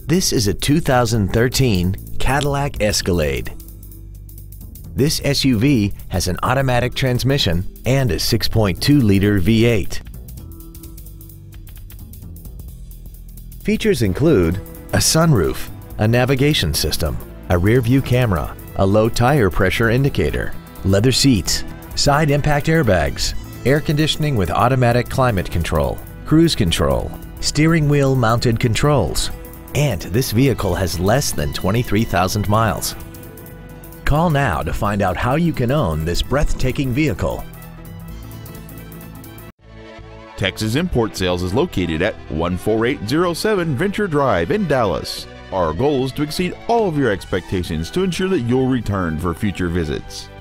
This is a 2013 Cadillac Escalade. This SUV has an automatic transmission and a 6.2-liter V8. Features include a sunroof, a navigation system, a rear-view camera, a low tire pressure indicator, leather seats, side impact airbags, air conditioning with automatic climate control, cruise control, steering wheel mounted controls, and this vehicle has less than 23,000 miles. Call now to find out how you can own this breathtaking vehicle. Texas Import Sales is located at 14807 Venture Drive in Dallas. Our goal is to exceed all of your expectations to ensure that you'll return for future visits.